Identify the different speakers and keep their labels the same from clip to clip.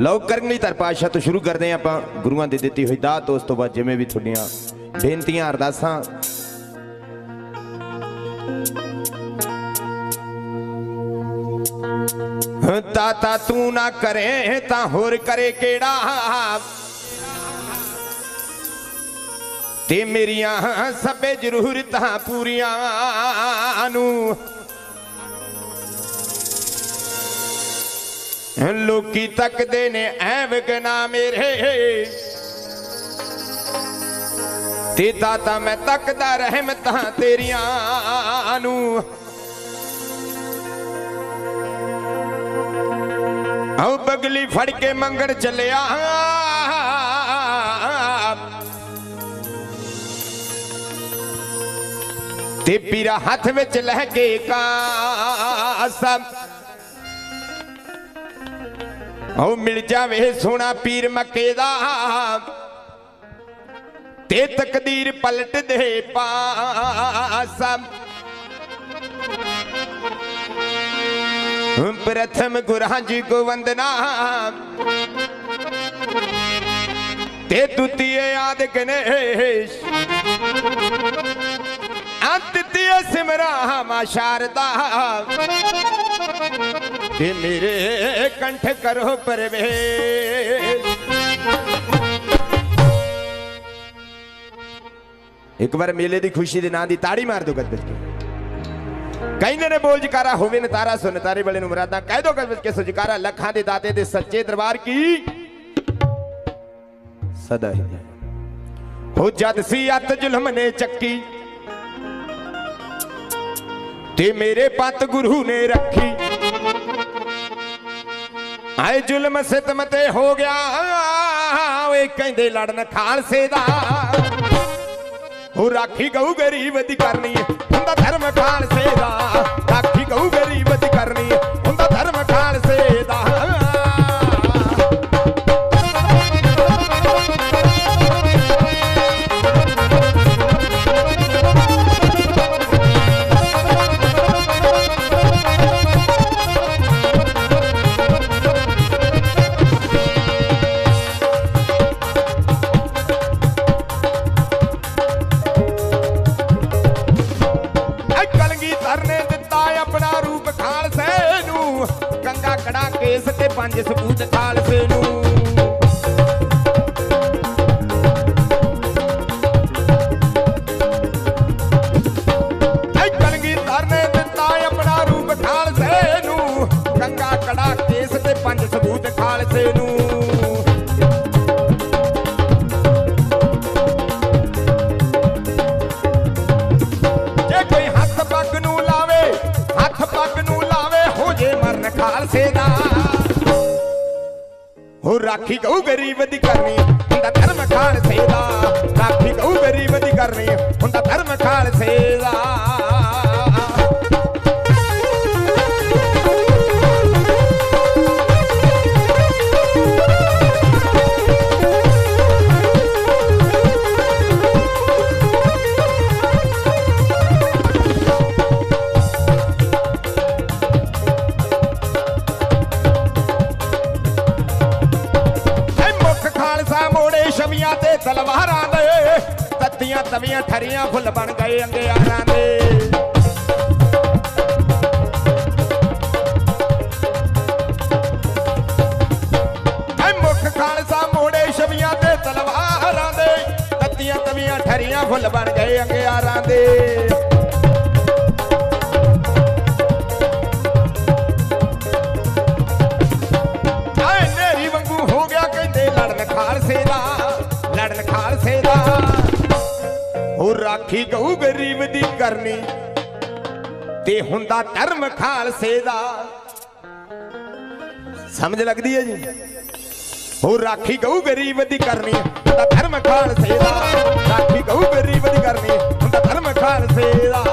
Speaker 1: लो करंगली धर पातशाह तो शुरू करते हैं आप गुरुआं दी दित्ती हुई दात। उस तो बाद जिवें भी थोड़ियां बेनतियां अरदासां ताता तू ना करे ता होर करे केड़ा ते मेरियां सबे जरूरतां पूरियां नू लोकी तकदे ने ऐवगना मेरे ते ताता मैं तकदा रहमतां तेरियां नू आओ बगली फड़ के मंगण चलिया ते पीरा हाथ विच लहके कासा आओ मिल जावे सोना पीर मक्के दा ते तकदीर पलट दे पासा। प्रथम गुरां जी को वंदना ते द्वितीय आदि गणेश तृतीय सिमरा मां शारदा ते मेरे कंठ करो प्रवेश। एक बार मेले की खुशी के नाम की ताड़ी मार दो गज के कहते ने बोल जकारा होवे नतारा सो नतारे वाले मुरादा कह दो गज के सो जकारा लखां दे दाते दे सच्चे दरबार की सदा ही हो। जद सी अत जुल्म ने चक्की ते मेरे पत गुरु ने रखी आए जुल्म सितम ते हो गया वे कहंदे लड़न खालसे दा हो। राखी गऊ गरीब दी करनी हुंदा धर्म खालसे दा राखी गऊ गरीब दी करनी हुंदा धर्म खालसे दा। केस ते पंज सबूत खालसे नू कलगीधर ने दिता अपना रूप खालसे नू कंगा कड़ा केस ते पंज सबूत खालसे नू। जे कोई हथ पग नू लावे हाथ पग नू लावे हो जे मरण खालसे दा हो। राखी गऊ गरीब दी करनी हुंदा धर्म खालसे दा राखी गऊ गरीब दी करनी हुंदा धर्म खालसे दा। तलवारां दे तत्तियां तवियां ठरियां फुल बन गए अंगियारां दे मुख खालसा मोड़े छवियां ते तलवारां दे तत्तियां तवियां ठरियां फुल बन गए अंगियारां दे। नेरी वांगू हो गया कहंदे लड़न खालसे दा लड़न खालसे दा हो। राखी गऊ गरीब दी करनी ते हुंदा धर्म खालसे दा। समझ लगदी है जी हो। राखी गऊ गरीब दी करनी हुंदा धर्म खालसे दा राखी गऊ गरीब दी करनी हुंदा धर्म खालसे दा।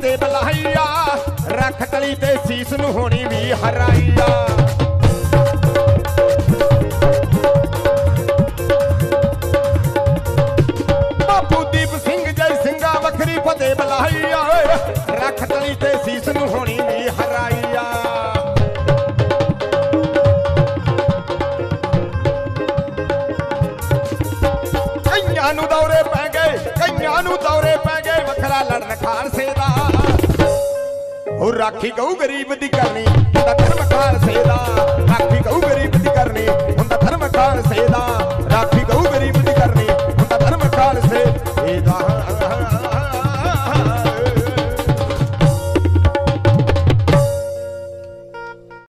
Speaker 1: ਫਤਿਹ ਬੁਲਾਈਆ ਰੱਖ ਤਲੀ ਤੇ ਸੀਸ ਨੂੰ ਹੋਣੀ ਵੀ ਹਰਾਈਆ ਬਾਪੂ ਦੀਪ ਸਿੰਘ ਜੈ ਸਿੰਘਾ ਵੱਖਰੀ ਫਤਿਹ ਬੁਲਾਈਆ ਰੱਖ ਤਲੀ ਤੇ ਸੀਸ ਨੂੰ ਹੋਣੀ ਵੀ ਹਰਾਈਆ ਕਈਆਂ ਨੂੰ ਦੌਰੇ ਪੈ ਗਏ ਕਈਆਂ ਨੂੰ ਦੌਰੇ ਪੈ ਗਏ ਵੱਖਰਾ ਲੜਨ ਖਾਲਸੇ ਦਾ ਉਹ ਰਾਖੀ ਗਊ ਗਰੀਬ ਦੀ ਕਰਨੀ ਹੁੰਦਾ ਧਰਮ ਖਾਲਸੇ ਦਾ ਰਾਖੀ ਗਊ ਗਰੀਬ ਦੀ ਕਰਨੀ ਹੁੰਦਾ ਧਰਮ ਖਾਲਸੇ ਦਾ